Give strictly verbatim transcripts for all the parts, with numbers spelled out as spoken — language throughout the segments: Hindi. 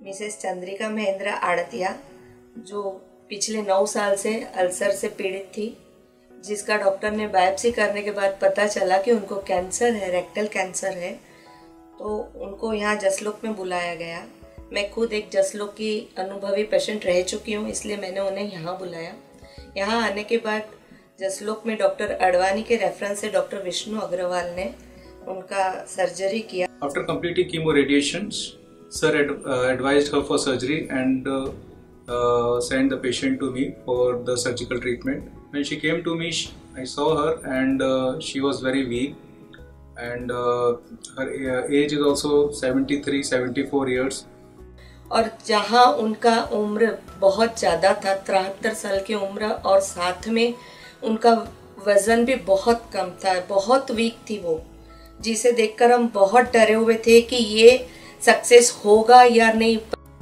मिसेस चंद्रिका महेंद्र आड़तिया, जो पिछले नौ साल से अल्सर से पीड़ित थी, जिसका डॉक्टर ने बायोप्सी करने के बाद पता चला कि उनको कैंसर है, रेक्टल कैंसर है, तो उनको यहाँ जसलोक में बुलाया गया। मैं खुद एक जसलोक की अनुभवी पेशेंट रह चुकी हूँ, इसलिए मैंने उन्हें यहाँ बुलाया। यहाँ आने के बाद जसलोक में डॉक्टर अडवाणी के रेफरेंस से डॉक्टर विष्णु अग्रवाल ने उनका सर्जरी किया। After completing chemo radiations, sir ad, uh, advised her for surgery and uh, uh, sent the patient to me for the surgical treatment. When she came to me, she, I saw her and uh, she was very weak, and uh, her age is also seventy-three seventy-four years. और जहाँ उनका उम्र बहुत ज़्यादा था, तिहत्तर साल की उम्र, और साथ में उनका वज़न भी बहुत कम था, बहुत वीक थी वो, जिसे देखकर हम बहुत डरे हुए थे कि ये सक्सेस होगा या नहीं।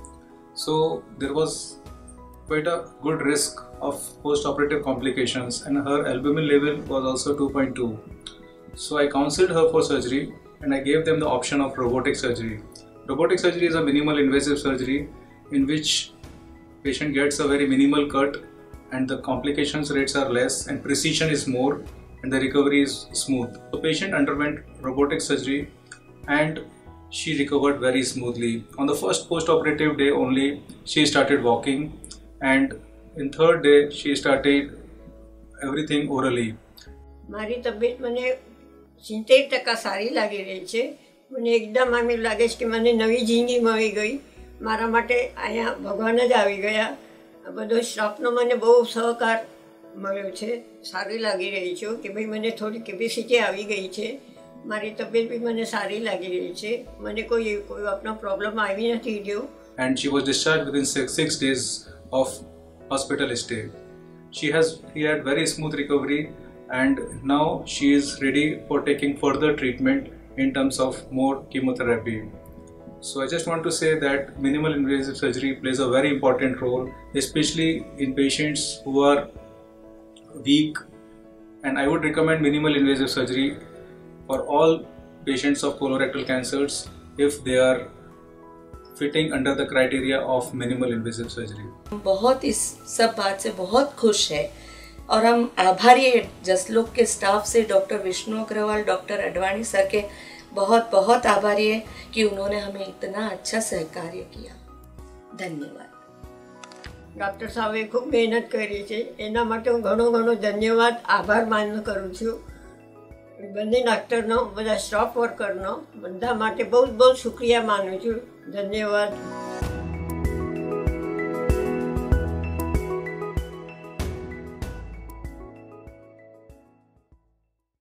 So there was quite a good risk of post-operative complications, and her albumin level was also two point two. So I counseled her for surgery and I gave them the option of robotic surgery. Robotic surgery is a minimal invasive surgery in which patient gets a very minimal cut and the complications rates are less and precision is more and the recovery is smooth. The patient underwent robotic surgery and she recovered very smoothly. On the first post-operative day only, she started walking, and in third day she started everything orally. મારી તબિયત મને સિત્તેર ટકા સારી લાગી રહી છે. મને એકદમ આમ લાગે છે કે મને નવી જિંદગી મળી ગઈ. મારા માટે અહીંયા ભગવાન જ આવી ગયા. આ બધો સ્ટાફનો મને બહુ સહકાર મળ્યો છે. સારી લાગી રહી છું કે ભાઈ મને થોડી કેપેસિટી આવી ગઈ છે. મારી તબિયત બી મને સારી લાગી રહી છે. મને કોઈ કોઈ આપનો પ્રોબ્લેમ આવી નથી રહ્યો. And she was discharged within six, six days of hospital stay. She has he had very smooth recovery, and now she is ready for taking further treatment in terms of more chemotherapy. So I just want to say that minimal invasive surgery plays a very important role, especially in patients who are weak, and I would recommend minimal invasive surgery for all patients of colorectal cancers if they are fitting under the criteria of minimal invasive surgery. बहुत इस सब बात से बहुत खुश है और हम आभारी है जसलोक के स्टाफ से, doctor Vishnu Agarwal, doctor Advani sir के बहुत बहुत आभारी है कि उन्होंने हमें इतना अच्छा सहकार्य किया। धन्यवाद। ડૉક્ટર સાહેબે ખૂબ મહેનત કરી છે, એના માટે હું ઘણો ઘણો ધન્યવાદ આભાર માન કરું છું. બંને ડૉક્ટરનો, બધા સ્ટાફ વર્કરનો, બધા માટે બહુ બહુ શુક્રિયા માનું છું. ધન્યવાદ.